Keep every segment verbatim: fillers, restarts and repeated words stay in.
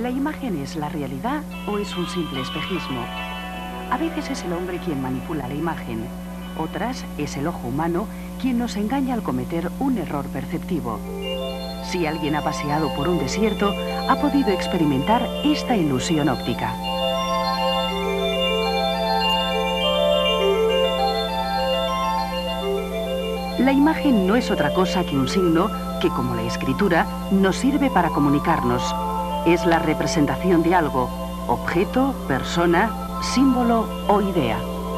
¿La imagen es la realidad o es un simple espejismo? A veces es el hombre quien manipula la imagen, otras es el ojo humano quien nos engaña al cometer un error perceptivo. Si alguien ha paseado por un desierto, ha podido experimentar esta ilusión óptica. La imagen no es otra cosa que un signo que, como la escritura, nos sirve para comunicarnos. Es la representación de algo, objeto, persona, símbolo o idea.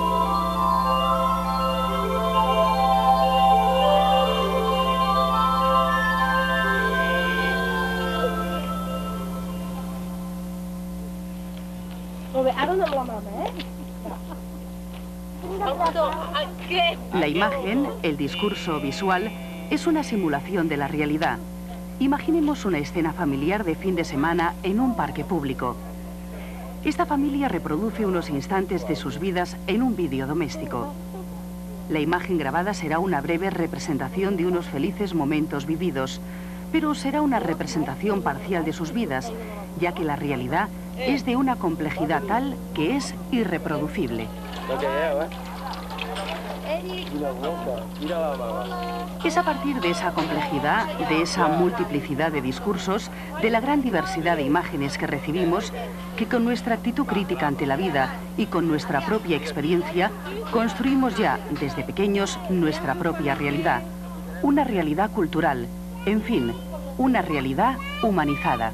La imagen, el discurso visual, es una simulación de la realidad. Imaginemos una escena familiar de fin de semana en un parque público. Esta familia reproduce unos instantes de sus vidas en un vídeo doméstico. La imagen grabada será una breve representación de unos felices momentos vividos, pero será una representación parcial de sus vidas, ya que la realidad es de una complejidad tal que es irreproducible. Es a partir de esa complejidad, de esa multiplicidad de discursos, de la gran diversidad de imágenes que recibimos, que con nuestra actitud crítica ante la vida y con nuestra propia experiencia, construimos ya, desde pequeños, nuestra propia realidad. Una realidad cultural, en fin, una realidad humanizada.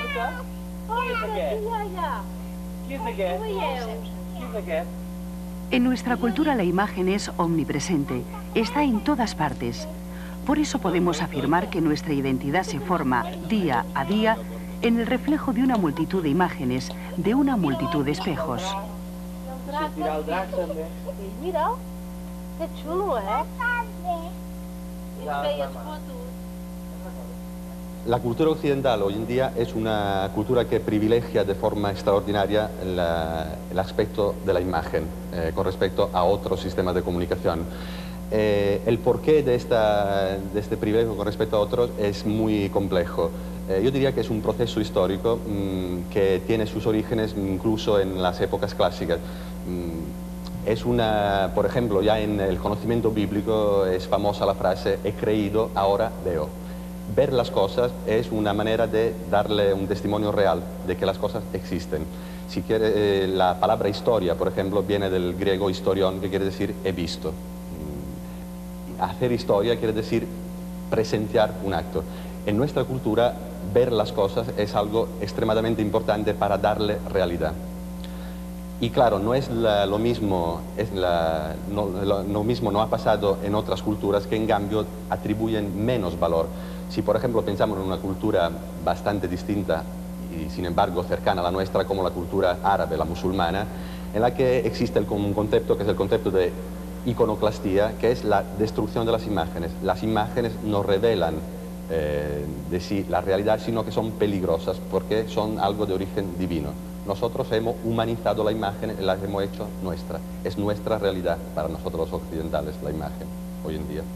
En nuestra cultura la imagen es omnipresente, está en todas partes. Por eso podemos afirmar que nuestra identidad se forma día a día en el reflejo de una multitud de imágenes, de una multitud de espejos. Mira, qué chulo, ¿eh? La cultura occidental hoy en día es una cultura que privilegia de forma extraordinaria la, el aspecto de la imagen eh, con respecto a otros sistemas de comunicación. Eh, el porqué de, esta, de este privilegio con respecto a otros es muy complejo. Eh, yo diría que es un proceso histórico mmm, que tiene sus orígenes incluso en las épocas clásicas. Mm, es una, por ejemplo, ya en el conocimiento bíblico es famosa la frase «he creído, ahora veo». Ver las cosas es una manera de darle un testimonio real de que las cosas existen. Si quiere, eh, la palabra historia, por ejemplo, viene del griego historión, que quiere decir he visto. Mm, hacer historia quiere decir presenciar un acto. En nuestra cultura, ver las cosas es algo extremadamente importante para darle realidad. Y claro, no es la, lo mismo, es la, no, lo, lo mismo no ha pasado en otras culturas que en cambio atribuyen menos valor. Si por ejemplo pensamos en una cultura bastante distinta y sin embargo cercana a la nuestra como la cultura árabe, la musulmana, en la que existe el, un concepto que es el concepto de iconoclastía, que es la destrucción de las imágenes. Las imágenes no revelan eh, de sí la realidad, sino que son peligrosas porque son algo de origen divino. Nosotros hemos humanizado la imagen y la hemos hecho nuestra. Es nuestra realidad para nosotros los occidentales, la imagen, hoy en día.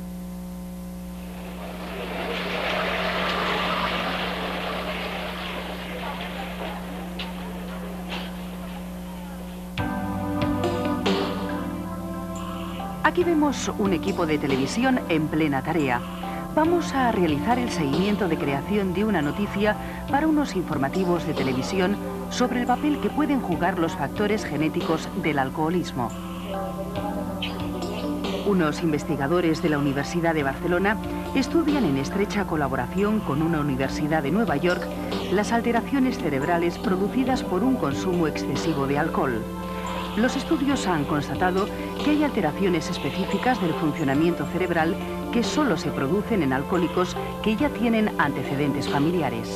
Aquí vemos un equipo de televisión en plena tarea. Vamos a realizar el seguimiento de creación de una noticia para unos informativos de televisión sobre el papel que pueden jugar los factores genéticos del alcoholismo. Unos investigadores de la Universidad de Barcelona estudian en estrecha colaboración con una universidad de Nueva York las alteraciones cerebrales producidas por un consumo excesivo de alcohol. Los estudios han constatado que hay alteraciones específicas del funcionamiento cerebral que solo se producen en alcohólicos que ya tienen antecedentes familiares.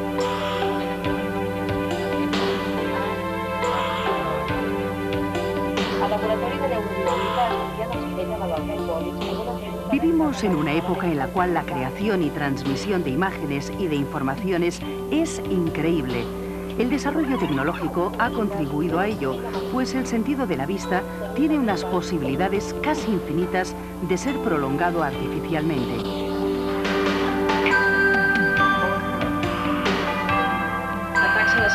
Vivimos en una época en la cual la creación y transmisión de imágenes y de informaciones es increíble. El desarrollo tecnológico ha contribuido a ello, pues el sentido de la vista tiene unas posibilidades casi infinitas de ser prolongado artificialmente. La taxa de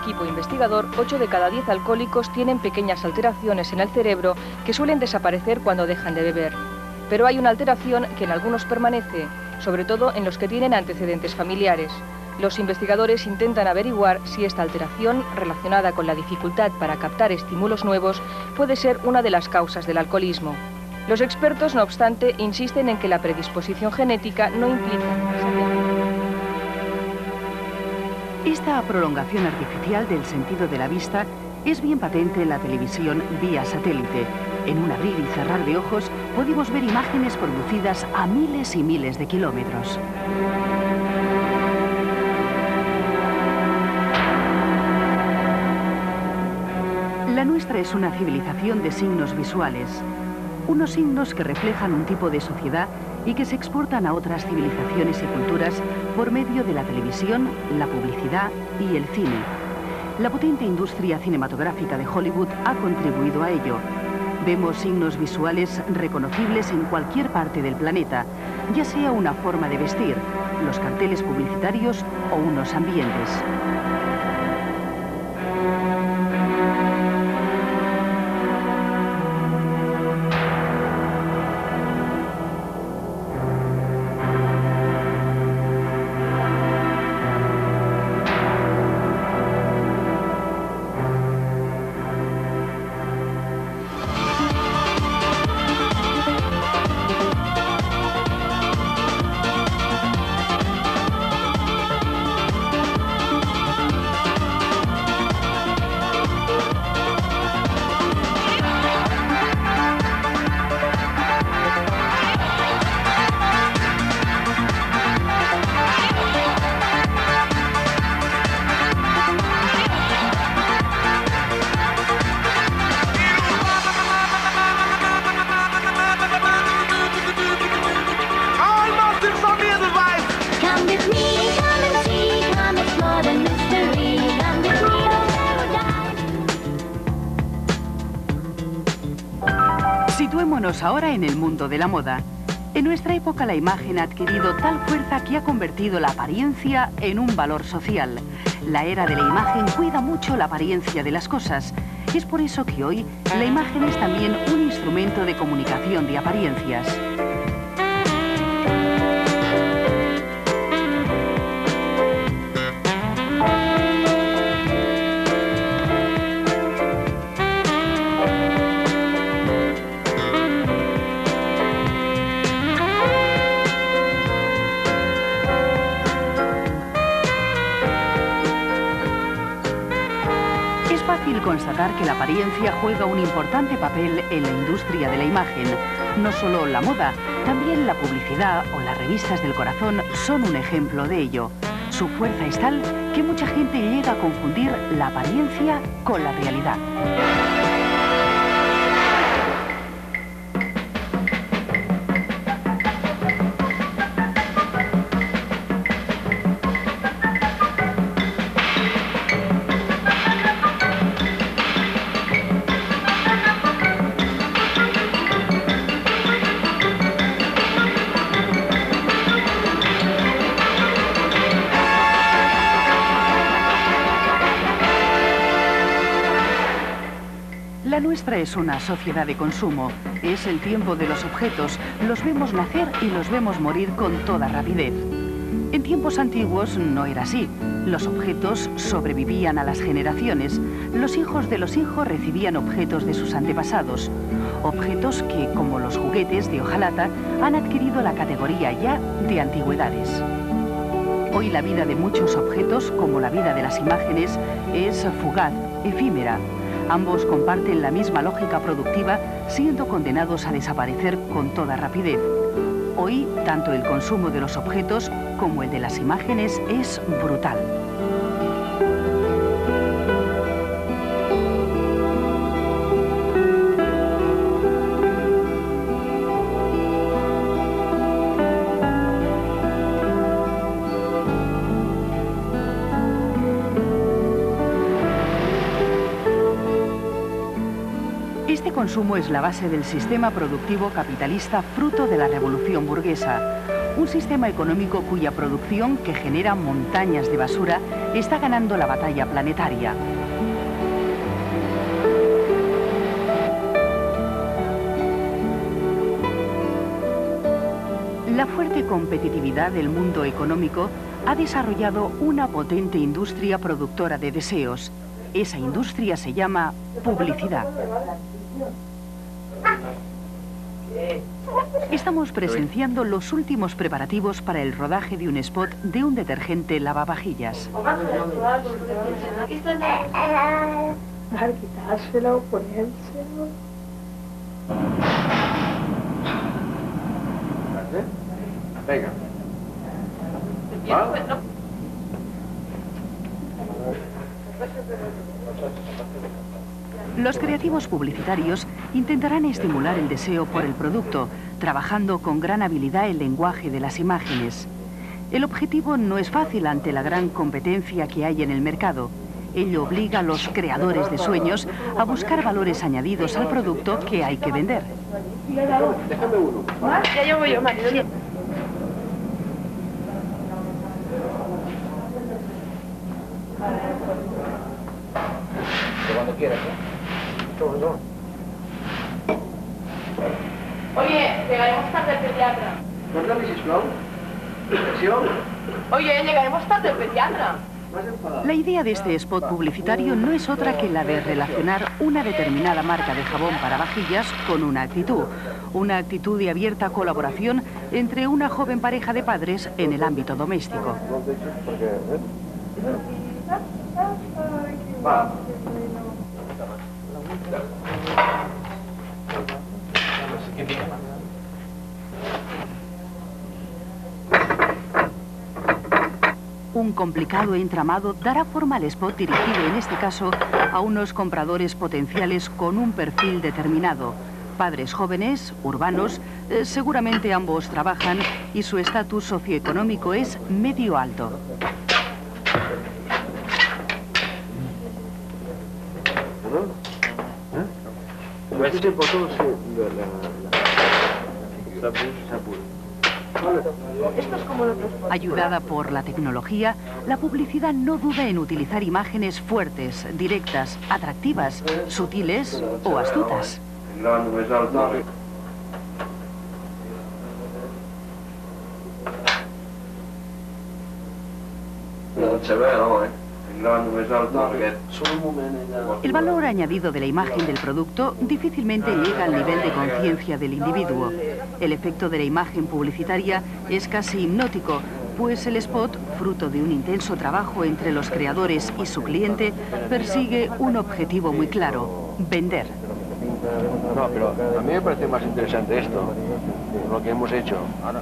equipo investigador, ocho de cada diez alcohólicos tienen pequeñas alteraciones en el cerebro que suelen desaparecer cuando dejan de beber. Pero hay una alteración que en algunos permanece, sobre todo en los que tienen antecedentes familiares. Los investigadores intentan averiguar si esta alteración, relacionada con la dificultad para captar estímulos nuevos, puede ser una de las causas del alcoholismo. Los expertos, no obstante, insisten en que la predisposición genética no implica necesariamente. Esta prolongación artificial del sentido de la vista es bien patente en la televisión vía satélite. En un abrir y cerrar de ojos podemos ver imágenes producidas a miles y miles de kilómetros. La nuestra es una civilización de signos visuales, unos signos que reflejan un tipo de sociedad y que se exportan a otras civilizaciones y culturas por medio de la televisión, la publicidad y el cine. La potente industria cinematográfica de Hollywood ha contribuido a ello. Vemos signos visuales reconocibles en cualquier parte del planeta, ya sea una forma de vestir, los carteles publicitarios o unos ambientes. Situémonos ahora en el mundo de la moda. En nuestra época la imagen ha adquirido tal fuerza que ha convertido la apariencia en un valor social. La era de la imagen cuida mucho la apariencia de las cosas. Es por eso que hoy la imagen es también un instrumento de comunicación de apariencias. Es fácil constatar que la apariencia juega un importante papel en la industria de la imagen. No solo la moda, también la publicidad o las revistas del corazón son un ejemplo de ello. Su fuerza es tal que mucha gente llega a confundir la apariencia con la realidad. La nuestra es una sociedad de consumo. Es el tiempo de los objetos. Los vemos nacer y los vemos morir con toda rapidez. En tiempos antiguos no era así. Los objetos sobrevivían a las generaciones. Los hijos de los hijos recibían objetos de sus antepasados. Objetos que, como los juguetes de hojalata, han adquirido la categoría ya de antigüedades. Hoy la vida de muchos objetos, como la vida de las imágenes, es fugaz, efímera. Ambos comparten la misma lógica productiva, siendo condenados a desaparecer con toda rapidez. Hoy, tanto el consumo de los objetos como el de las imágenes es brutal. Este consumo es la base del sistema productivo capitalista fruto de la revolución burguesa. Un sistema económico cuya producción, que genera montañas de basura, está ganando la batalla planetaria. La fuerte competitividad del mundo económico ha desarrollado una potente industria productora de deseos. Esa industria se llama publicidad. Estamos presenciando los últimos preparativos para el rodaje de un spot de un detergente lavavajillas. Venga. Los creativos publicitarios intentarán estimular el deseo por el producto, trabajando con gran habilidad el lenguaje de las imágenes. El objetivo no es fácil ante la gran competencia que hay en el mercado. Ello obliga a los creadores de sueños a buscar valores añadidos al producto que hay que vender. Déjame uno. Ya llevo yo, María. Cuando quieras, ¿eh? Oye, llegaremos tarde al pediatra. Guárdame, sisplau. Atenció. Oye, llegaremos tarde al pediatra. La idea de este spot publicitario no es otra que la de relacionar una determinada marca de jabón para vajillas con una actitud. Una actitud de abierta colaboración entre una joven pareja de padres en el ámbito doméstico. Va. Un complicado entramado dará forma al spot dirigido en este caso a unos compradores potenciales con un perfil determinado. Padres jóvenes, urbanos, eh, seguramente ambos trabajan y su estatus socioeconómico es medio alto. Ayudada por la tecnología, la publicidad no duda en utilizar imágenes fuertes, directas, atractivas, sutiles o astutas. El valor añadido de la imagen del producto difícilmente llega al nivel de conciencia del individuo. El efecto de la imagen publicitaria es casi hipnótico, pues el spot, fruto de un intenso trabajo entre los creadores y su cliente, persigue un objetivo muy claro: vender. No, pero a mí me parece más interesante esto, lo que hemos hecho. Ahora.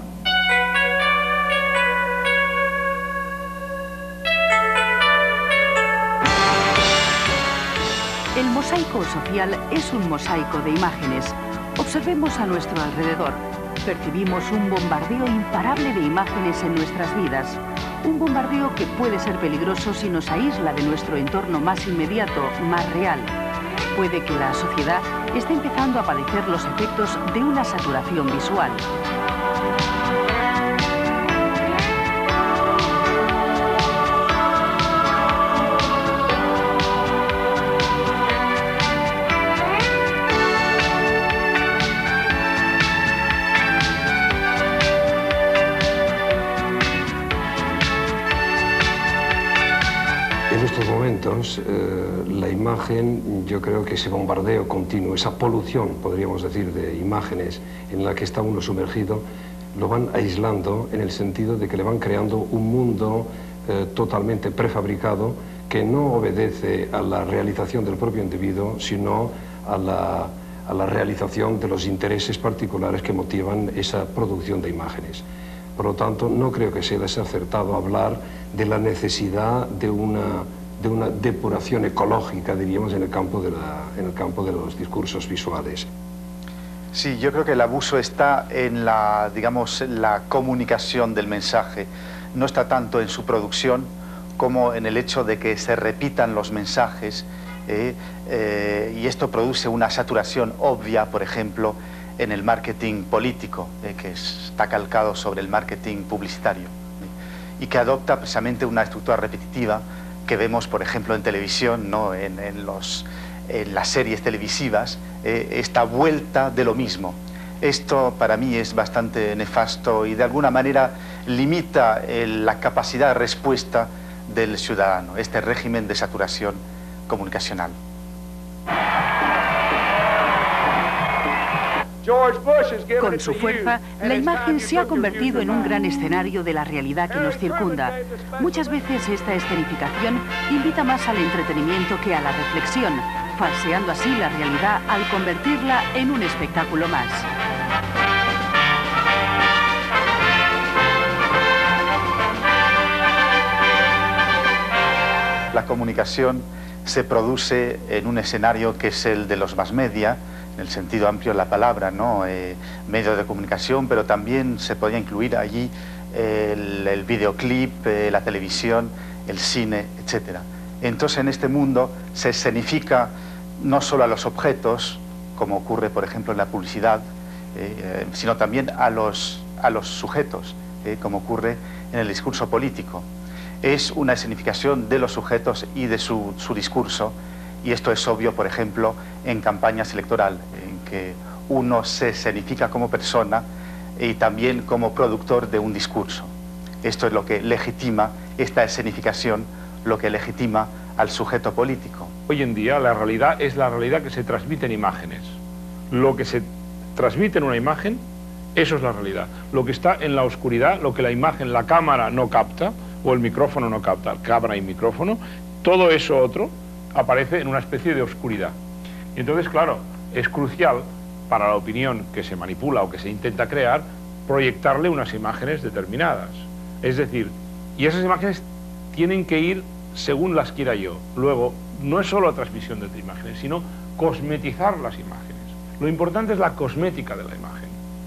El mosaico social es un mosaico de imágenes. Observemos a nuestro alrededor. Percibimos un bombardeo imparable de imágenes en nuestras vidas. Un bombardeo que puede ser peligroso si nos aísla de nuestro entorno más inmediato, más real. Puede que la sociedad esté empezando a padecer los efectos de una saturación visual. En estos momentos, eh, la imagen, yo creo que ese bombardeo continuo, esa polución, podríamos decir, de imágenes en la que está uno sumergido, lo van aislando en el sentido de que le van creando un mundo eh, totalmente prefabricado que no obedece a la realización del propio individuo, sino a la, a la realización de los intereses particulares que motivan esa producción de imágenes. Por lo tanto, no creo que sea desacertado hablar de la necesidad de una, de una depuración ecológica, diríamos, en el campo de la, en el campo de los discursos visuales. Sí, yo creo que el abuso está en la, digamos, la comunicación del mensaje. No está tanto en su producción como en el hecho de que se repitan los mensajes eh, eh, y esto produce una saturación obvia, por ejemplo, en el marketing político, eh, que está calcado sobre el marketing publicitario, ¿eh? y que adopta precisamente una estructura repetitiva que vemos, por ejemplo, en televisión, ¿no? en, en, los, en las series televisivas, eh, esta vuelta de lo mismo. Esto para mí es bastante nefasto y de alguna manera limita eh, la capacidad de respuesta del ciudadano, este régimen de saturación comunicacional. Con su fuerza, la imagen se ha convertido en un gran escenario de la realidad que nos circunda. Muchas veces esta escenificación invita más al entretenimiento que a la reflexión, falseando así la realidad al convertirla en un espectáculo más. La comunicación se produce en un escenario que es el de los mass media, en el sentido amplio de la palabra, ¿no? Eh, medios de comunicación, pero también se podría incluir allí el, el videoclip, eh, la televisión, el cine, etcétera. Entonces, en este mundo se escenifica no solo a los objetos, como ocurre, por ejemplo, en la publicidad, eh, sino también a los, a los sujetos, eh, como ocurre en el discurso político. Es una escenificación de los sujetos y de su, su discurso, y esto es obvio, por ejemplo, en campañas electorales, en que uno se escenifica como persona y también como productor de un discurso. Esto es lo que legitima, esta escenificación, lo que legitima al sujeto político. Hoy en día la realidad es la realidad que se transmite en imágenes. Lo que se transmite en una imagen, eso es la realidad. Lo que está en la oscuridad, lo que la imagen, la cámara no capta, o el micrófono no capta, cámara y micrófono, todo eso otro aparece en una especie de oscuridad. Y entonces, claro, es crucial para la opinión que se manipula o que se intenta crear, proyectarle unas imágenes determinadas. Es decir, y esas imágenes tienen que ir según las quiera yo. Luego, no es solo la transmisión de imágenes, sino cosmetizar las imágenes. Lo importante es la cosmética de la imagen.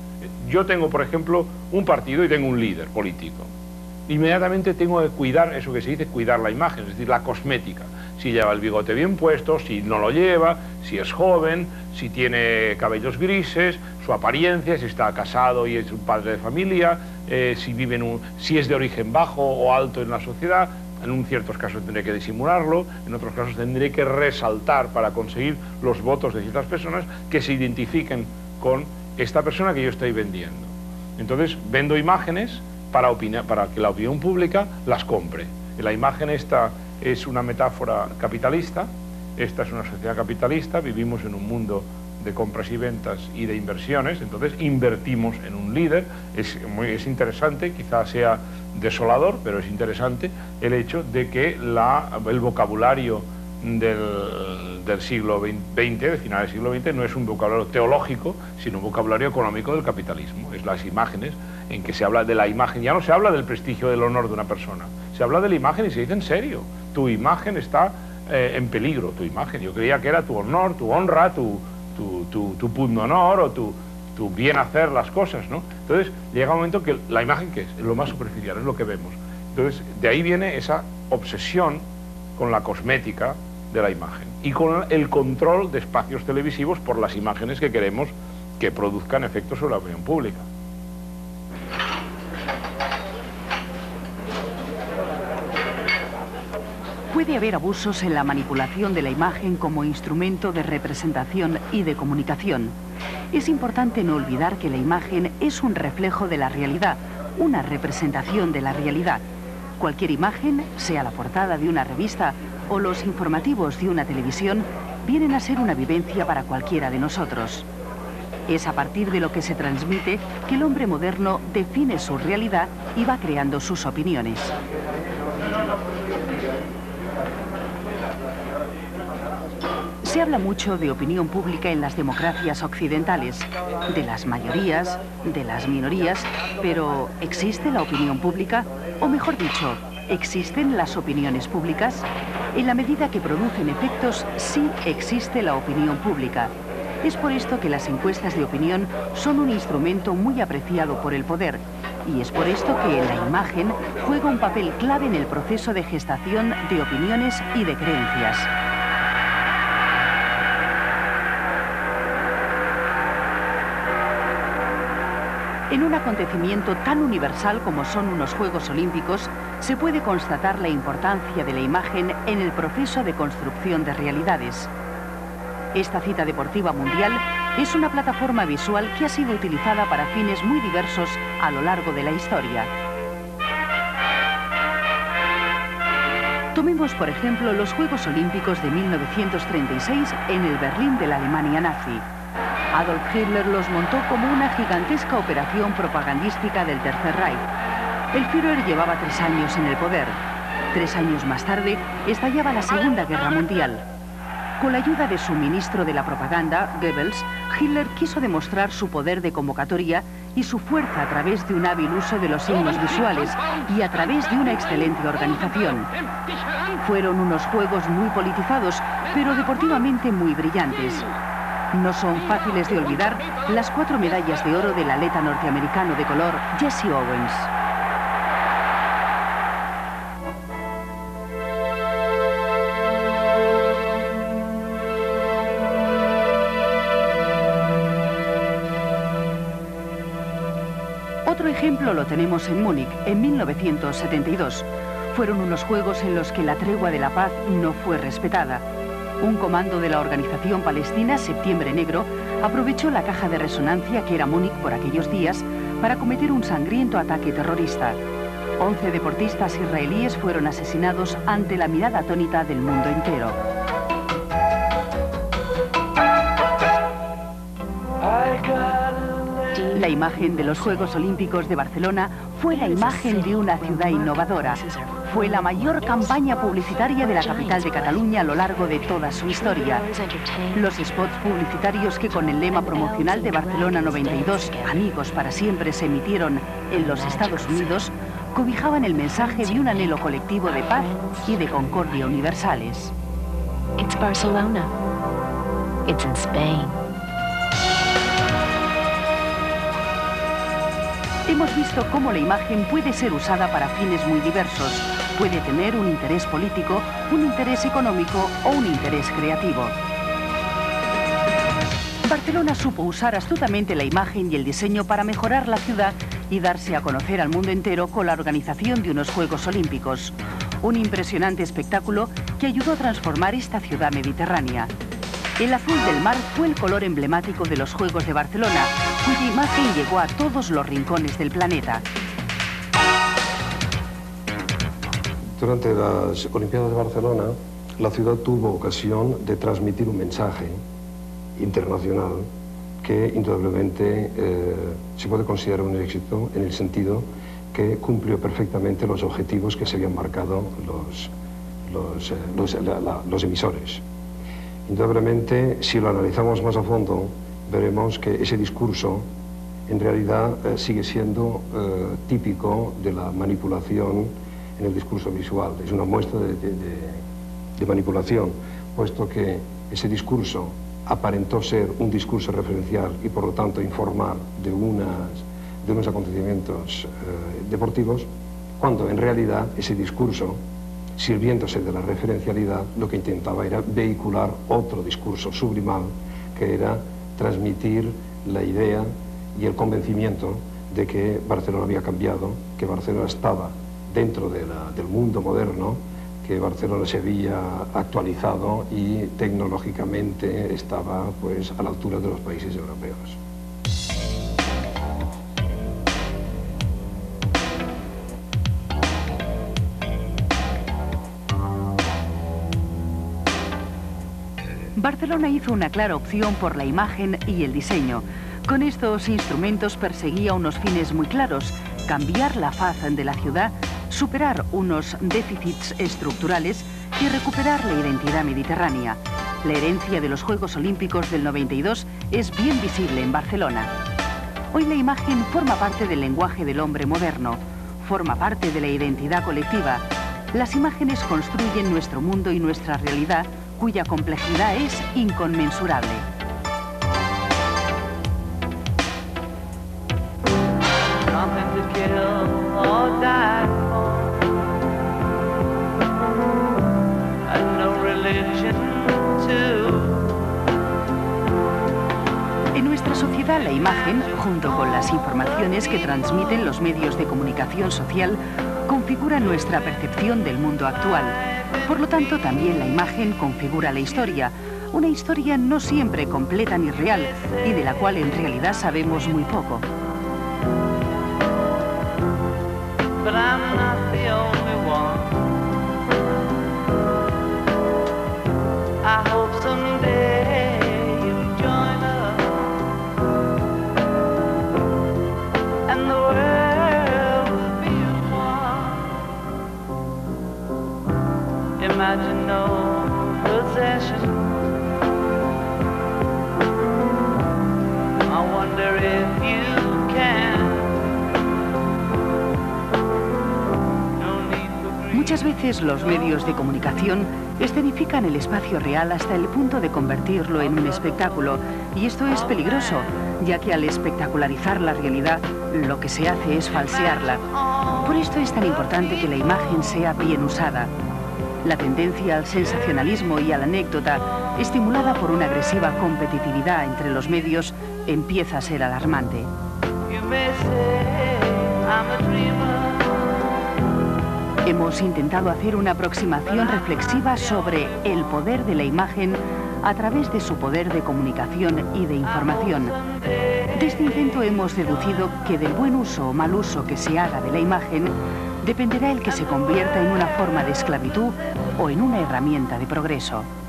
Yo tengo, por ejemplo, un partido y tengo un líder político. Inmediatamente tengo que cuidar, eso que se dice, cuidar la imagen, es decir, la cosmética. Si lleva el bigote bien puesto, si no lo lleva, si es joven, si tiene cabellos grises, su apariencia, si está casado y es un padre de familia, eh, si, vive en un, si es de origen bajo o alto en la sociedad. En un ciertos casos tendré que disimularlo, en otros casos tendré que resaltar para conseguir los votos de ciertas personas que se identifiquen con esta persona que yo estoy vendiendo. Entonces, vendo imágenes para, opinar, para que la opinión pública las compre. La imagen esta es una metáfora capitalista, esta es una sociedad capitalista, vivimos en un mundo de compras y ventas y de inversiones, entonces invertimos en un líder. Es, muy, es interesante, quizás sea desolador, pero es interesante el hecho de que la, el vocabulario del, del siglo veinte, de final del siglo veinte, no es un vocabulario teológico, sino un vocabulario económico del capitalismo. Es las imágenes en que se habla de la imagen, ya no se habla del prestigio, del honor de una persona, se habla de la imagen y se dice en serio, tu imagen está eh, en peligro, tu imagen. Yo creía que era tu honor, tu honra, tu, tu, tu, tu pundonor o tu, tu bien hacer las cosas, ¿no? Entonces llega un momento que la imagen, ¿qué es? Es lo más superficial, es lo que vemos. Entonces de ahí viene esa obsesión con la cosmética de la imagen y con el control de espacios televisivos por las imágenes que queremos que produzcan efectos sobre la opinión pública. Puede haber abusos en la manipulación de la imagen como instrumento de representación y de comunicación. Es importante no olvidar que la imagen es un reflejo de la realidad, una representación de la realidad. Cualquier imagen, sea la portada de una revista o los informativos de una televisión, vienen a ser una vivencia para cualquiera de nosotros. Es a partir de lo que se transmite que el hombre moderno define su realidad y va creando sus opiniones. Se habla mucho de opinión pública en las democracias occidentales, de las mayorías, de las minorías, pero ¿existe la opinión pública? O mejor dicho, ¿existen las opiniones públicas? En la medida que producen efectos, sí existe la opinión pública. Es por esto que las encuestas de opinión son un instrumento muy apreciado por el poder, y es por esto que la imagen juega un papel clave en el proceso de gestación de opiniones y de creencias. En un acontecimiento tan universal como son unos Juegos Olímpicos, se puede constatar la importancia de la imagen en el proceso de construcción de realidades. Esta cita deportiva mundial es una plataforma visual que ha sido utilizada para fines muy diversos a lo largo de la historia. Tomemos, por ejemplo, los Juegos Olímpicos de mil novecientos treinta y seis en el Berlín de la Alemania nazi. Adolf Hitler los montó como una gigantesca operación propagandística del Tercer Reich. El Führer llevaba tres años en el poder. Tres años más tarde, estallaba la Segunda Guerra Mundial. Con la ayuda de su ministro de la propaganda, Goebbels, Hitler quiso demostrar su poder de convocatoria y su fuerza a través de un hábil uso de los signos visuales y a través de una excelente organización. Fueron unos juegos muy politizados, pero deportivamente muy brillantes. No son fáciles de olvidar las cuatro medallas de oro del atleta norteamericano de color Jesse Owens. Otro ejemplo lo tenemos en Múnich, en mil novecientos setenta y dos. Fueron unos juegos en los que la tregua de la paz no fue respetada. Un comando de la organización palestina Septiembre Negro aprovechó la caja de resonancia que era Múnich por aquellos días para cometer un sangriento ataque terrorista. Once deportistas israelíes fueron asesinados ante la mirada atónita del mundo entero. La imagen de los Juegos Olímpicos de Barcelona fue la imagen de una ciudad innovadora. Fue la mayor campaña publicitaria de la capital de Cataluña a lo largo de toda su historia. Los spots publicitarios que con el lema promocional de Barcelona noventa y dos, Amigos para siempre, se emitieron en los Estados Unidos, cobijaban el mensaje de un anhelo colectivo de paz y de concordia universales. It's Barcelona. It's in Spain. Hemos visto cómo la imagen puede ser usada para fines muy diversos. Puede tener un interés político, un interés económico o un interés creativo. Barcelona supo usar astutamente la imagen y el diseño para mejorar la ciudad y darse a conocer al mundo entero con la organización de unos Juegos Olímpicos. Un impresionante espectáculo que ayudó a transformar esta ciudad mediterránea. El azul del mar fue el color emblemático de los Juegos de Barcelona, cuya imagen llegó a todos los rincones del planeta. Durante las Olimpiadas de Barcelona, la ciudad tuvo ocasión de transmitir un mensaje internacional que indudablemente eh, se puede considerar un éxito en el sentido que cumplió perfectamente los objetivos que se habían marcado los, los, eh, los, la, la, los emisores. Indudablemente, si lo analizamos más a fondo, veremos que ese discurso en realidad eh, sigue siendo eh, típico de la manipulación en el discurso visual. Es una muestra de, de, de, de manipulación, puesto que ese discurso aparentó ser un discurso referencial y por lo tanto informar de, unas, de unos acontecimientos eh, deportivos, cuando en realidad ese discurso, sirviéndose de la referencialidad, lo que intentaba era vehicular otro discurso sublimal, que era transmitir la idea y el convencimiento de que Barcelona había cambiado, que Barcelona estaba dentro de la, del mundo moderno, que Barcelona se había actualizado y tecnológicamente estaba pues, a la altura de los países europeos. Barcelona hizo una clara opción por la imagen y el diseño. Con estos instrumentos perseguía unos fines muy claros: cambiar la faz de la ciudad, superar unos déficits estructurales y recuperar la identidad mediterránea. La herencia de los Juegos Olímpicos del noventa y dos es bien visible en Barcelona. Hoy la imagen forma parte del lenguaje del hombre moderno, forma parte de la identidad colectiva. Las imágenes construyen nuestro mundo y nuestra realidad, cuya complejidad es inconmensurable. En nuestra sociedad realidad, la imagen, junto con las informaciones que transmiten los medios de comunicación social, configura nuestra percepción del mundo actual. Por lo tanto, también la imagen configura la historia, una historia no siempre completa ni real y de la cual en realidad sabemos muy poco. Imagine no possession. I wonder if you can. No need for Muchas veces los medios de comunicación escenifican el espacio real hasta el punto de convertirlo en un espectáculo, y esto es peligroso, ya que al espectacularizar la realidad, lo que se hace es falsearla. Por esto es tan importante que la imagen sea bien usada. La tendencia al sensacionalismo y a la anécdota, estimulada por una agresiva competitividad entre los medios, empieza a ser alarmante. Hemos intentado hacer una aproximación reflexiva sobre el poder de la imagen a través de su poder de comunicación y de información. De este intento hemos deducido que del buen uso o mal uso que se haga de la imagen dependerá el que se convierta en una forma de esclavitud o en una herramienta de progreso.